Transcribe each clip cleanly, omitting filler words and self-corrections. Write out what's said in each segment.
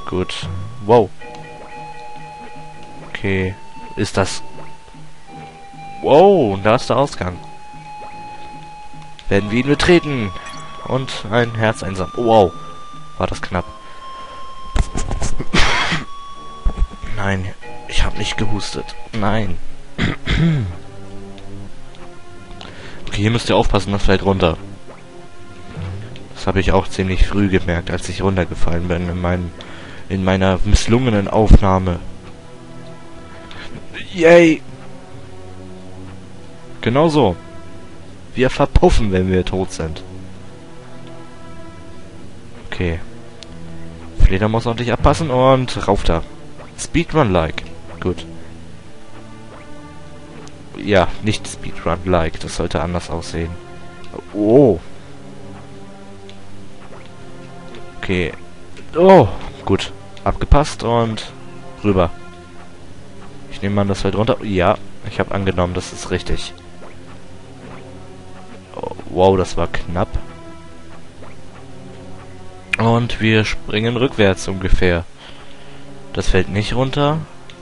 Gut. Wow. Okay. Ist das... Wow, da ist der Ausgang. Werden wir ihn betreten. Und ein Herz einsam. Oh, wow. War das knapp. Nein, ich habe nicht gehustet. Nein. Okay, hier müsst ihr aufpassen, das fällt runter. Das habe ich auch ziemlich früh gemerkt, als ich runtergefallen bin in meiner misslungenen Aufnahme. Yay! Genau so. Wir verpuffen, wenn wir tot sind. Okay. Fledermaus ordentlich abpassen und rauf da. Speedrun-like. Gut. Ja, nicht Speedrun-like. Das sollte anders aussehen. Oh. Okay. Oh, gut. Abgepasst und rüber. Ich nehme an, das fällt runter. Ja, ich habe angenommen, das ist richtig. Oh, wow, das war knapp. Und wir springen rückwärts ungefähr. Das fällt nicht runter.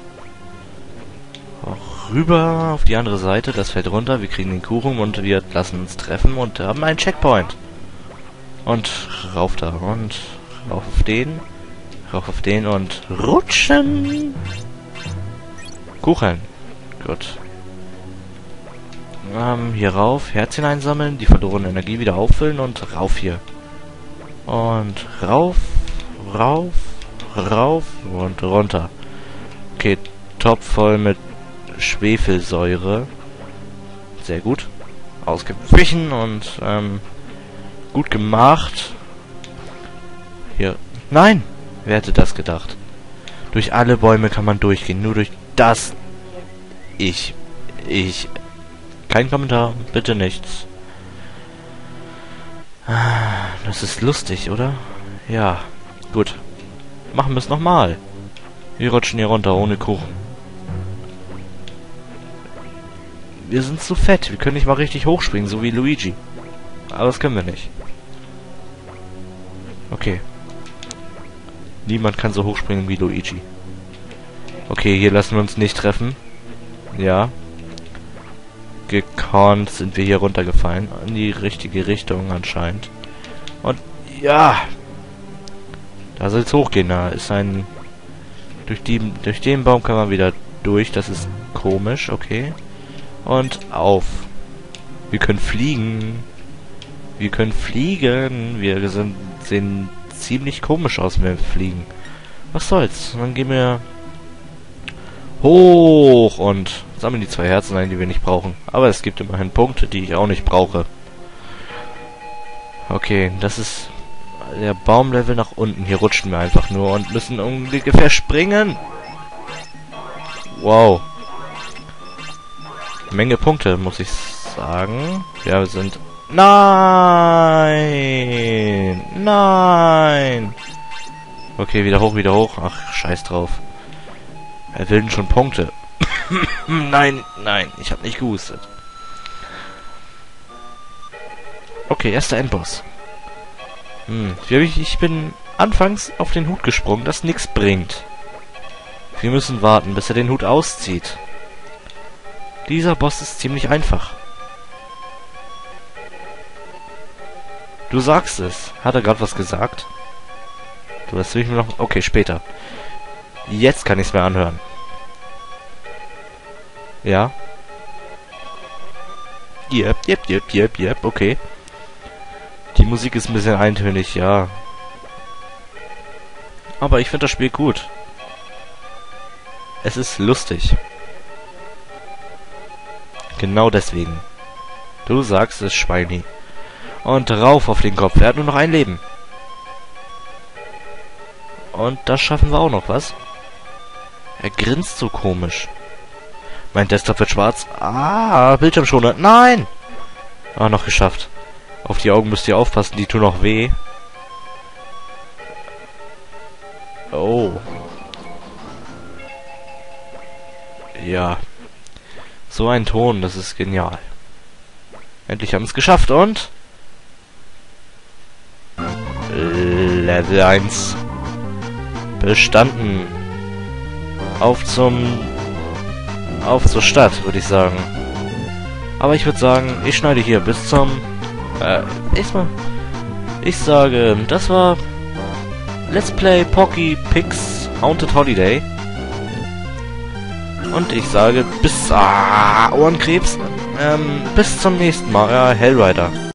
Auch rüber auf die andere Seite. Das fällt runter. Wir kriegen den Kuchen und wir lassen uns treffen und haben einen Checkpoint. Und rauf da. Und rauf auf den. Rauf auf den und rutschen. Kuchen. Gut. Hier rauf. Herzchen einsammeln. Die verlorene Energie wieder auffüllen und rauf hier. Und rauf. Rauf. Rauf und runter. Okay, top voll mit Schwefelsäure. Sehr gut. Ausgewichen und gut gemacht. Hier. Nein! Wer hätte das gedacht? Durch alle Bäume kann man durchgehen. Nur durch das... Kein Kommentar. Bitte nichts. Das ist lustig, oder? Ja. Gut. Machen wir es nochmal. Wir rutschen hier runter ohne Kuchen. Wir sind zu fett. Wir können nicht mal richtig hochspringen, so wie Luigi. Aber das können wir nicht. Okay. Niemand kann so hochspringen wie Luigi. Okay, hier lassen wir uns nicht treffen. Ja. Gekonnt sind wir hier runtergefallen. In die richtige Richtung anscheinend. Und ja... Da soll es hochgehen, da ist ein... Durch den Baum kann man wieder durch, das ist komisch, okay. Und auf. Wir können fliegen. Wir können fliegen. Wir sehen ziemlich komisch aus, wenn wir fliegen. Was soll's? Dann gehen wir hoch und sammeln die 2 Herzen ein, die wir nicht brauchen. Aber es gibt immerhin Punkte, die ich auch nicht brauche. Okay, das ist... Der Baumlevel nach unten. Hier rutschen wir einfach nur und müssen ungefähr springen. Wow. Menge Punkte, muss ich sagen. Ja, wir sind... Nein! Nein! Okay, wieder hoch, wieder hoch. Ach, scheiß drauf. Er will denn schon Punkte. Nein, nein, ich habe nicht gehustet. Okay, erster Endboss. Ich bin anfangs auf den Hut gesprungen, das nichts bringt. Wir müssen warten, bis er den Hut auszieht. Dieser Boss ist ziemlich einfach. Du sagst es. Hat er gerade was gesagt? Du hast mich noch... Okay, später. Jetzt kann ich es mir anhören. Ja? Yep, okay. Die Musik ist ein bisschen eintönig, ja. Aber ich finde das Spiel gut. Es ist lustig. Genau deswegen. Du sagst es, Schweini. Und rauf auf den Kopf. Er hat nur noch ein Leben. Und das schaffen wir auch noch, was? Er grinst so komisch. Mein Desktop wird schwarz. Ah, Bildschirmschoner. Nein! Ah, noch geschafft. Auf die Augen müsst ihr aufpassen, die tun noch weh. Oh. Ja. So ein Ton, das ist genial. Endlich haben wir es geschafft und... Level 1. Bestanden. Auf zur Stadt, würde ich sagen. Aber ich würde sagen, ich schneide hier bis zum nächsten Mal. Ich sage, das war Let's Play Pocky Pix Haunted Holiday. Und ich sage bis Ohrenkrebs. Bis zum nächsten Mal, Hellrider.